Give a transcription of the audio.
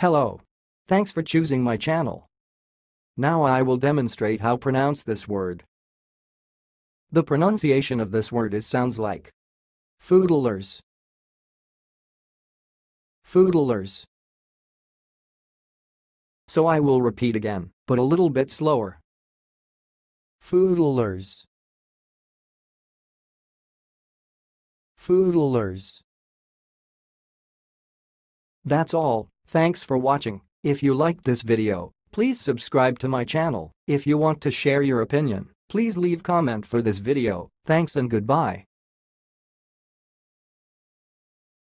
Hello. Thanks for choosing my channel. Now I will demonstrate how to pronounce this word. The pronunciation of this word sounds like Footlers. Footlers. So I will repeat again, but a little bit slower. Footlers. Footlers. That's all. Thanks for watching. If you liked this video, please subscribe to my channel. If you want to share your opinion, please leave comment for this video. Thanks and goodbye.